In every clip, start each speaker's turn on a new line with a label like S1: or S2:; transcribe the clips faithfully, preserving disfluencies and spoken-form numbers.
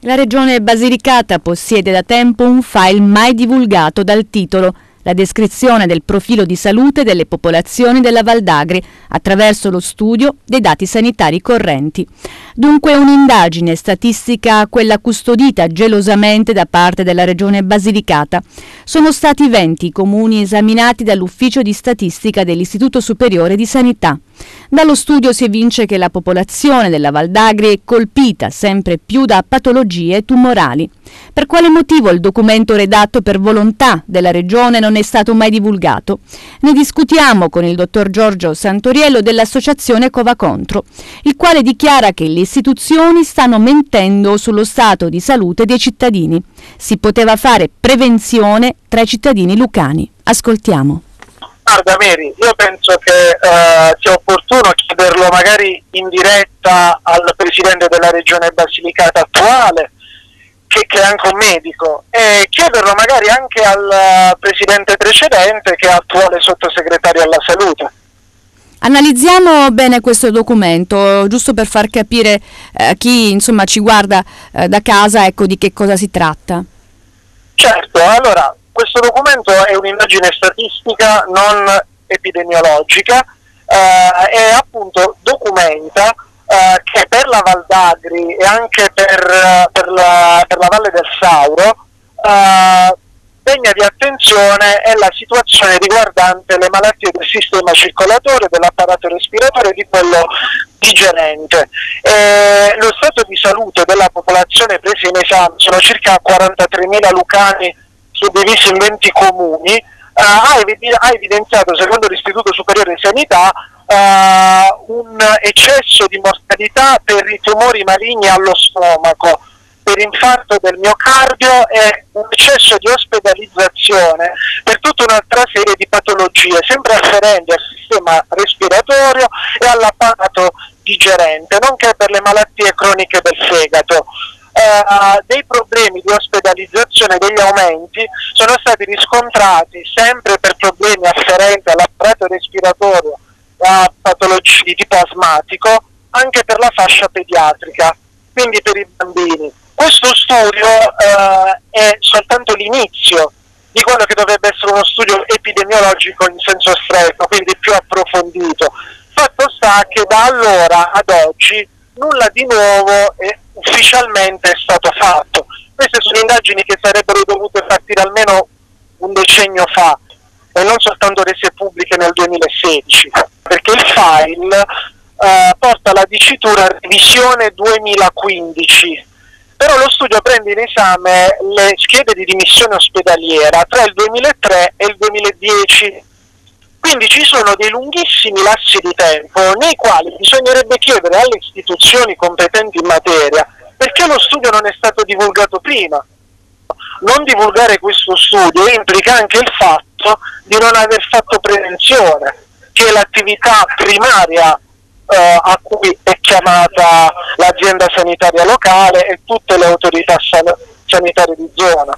S1: La Regione Basilicata possiede da tempo un file mai divulgato dal titolo La descrizione del profilo di salute delle popolazioni della Val d'Agri attraverso lo studio dei dati sanitari correnti. Dunque un'indagine statistica, quella custodita gelosamente da parte della Regione Basilicata. Sono stati venti i comuni esaminati dall'Ufficio di Statistica dell'Istituto Superiore di Sanità. Dallo studio si evince che la popolazione della Val d'Agri è colpita sempre più da patologie tumorali. Per quale motivo il documento redatto per volontà della Regione non è stato mai divulgato? Ne discutiamo con il dottor Giorgio Santoriello dell'Associazione Cova Contro, il quale dichiara che le istituzioni stanno mentendo sullo stato di salute dei cittadini. Si poteva fare prevenzione tra i cittadini lucani. Ascoltiamo.
S2: Guarda Mary, io penso che eh, sia opportuno chiederlo magari in diretta al Presidente della Regione Basilicata attuale, che, che è anche un medico, e chiederlo magari anche al Presidente precedente, che è attuale Sottosegretario alla Salute.
S1: Analizziamo bene questo documento, giusto per far capire eh, chi insomma ci guarda eh, da casa, ecco, di che cosa si tratta.
S2: Certo, allora, questo documento è un'indagine statistica non epidemiologica eh, e appunto documenta eh, che per la Val d'Agri e anche per, per, la, per la Valle del Sauro eh, degna di attenzione è la situazione riguardante le malattie del sistema circolatorio, dell'apparato respiratorio e di quello digerente. E lo stato di salute della popolazione presa in esame, sono circa quarantatremila lucani suddivisi in venti comuni, eh, ha, evi- ha evidenziato, secondo l'Istituto Superiore di Sanità, eh, un eccesso di mortalità per i tumori maligni allo stomaco, per infarto del miocardio e un eccesso di ospedalizzazione per tutta un'altra serie di patologie, sempre afferenti al sistema respiratorio e all'apparato digerente, nonché per le malattie croniche del fegato. Uh, dei problemi di ospedalizzazione, degli aumenti sono stati riscontrati sempre per problemi afferenti all'apparato respiratorio, a patologie di tipo asmatico, anche per la fascia pediatrica, quindi per i bambini. Questo studio uh, è soltanto l'inizio di quello che dovrebbe essere uno studio epidemiologico in senso stretto, quindi più approfondito. Fatto sta che da allora ad oggi nulla di nuovo è ufficialmente è stato fatto. Queste sono indagini che sarebbero dovute partire almeno un decennio fa e non soltanto rese pubbliche nel duemilasedici, perché il file eh, porta la dicitura revisione duemilaquindici, però lo studio prende in esame le schede di dimissione ospedaliera tra il duemilatré e il duemiladieci. Quindi ci sono dei lunghissimi lassi di tempo nei quali bisognerebbe chiedere alle istituzioni competenti in materia perché lo studio non è stato divulgato prima. Non divulgare questo studio implica anche il fatto di non aver fatto prevenzione, che è l'attività primaria eh, a cui è chiamata l'azienda sanitaria locale e tutte le autorità san- sanitarie di zona.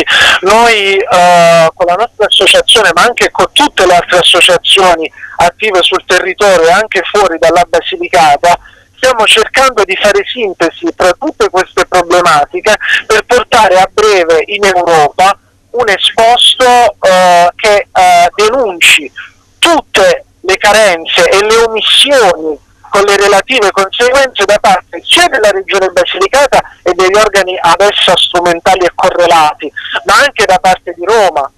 S2: Noi eh, con la nostra associazione, ma anche con tutte le altre associazioni attive sul territorio e anche fuori dalla Basilicata, stiamo cercando di fare sintesi tra tutte queste problematiche per portare a breve in Europa un esposto eh, che eh, denunci tutte le carenze e le omissioni con le relative conseguenze da parte sia della Regione Basilicata e degli organi ad essa strumentali e correlati, ma anche da parte di Roma,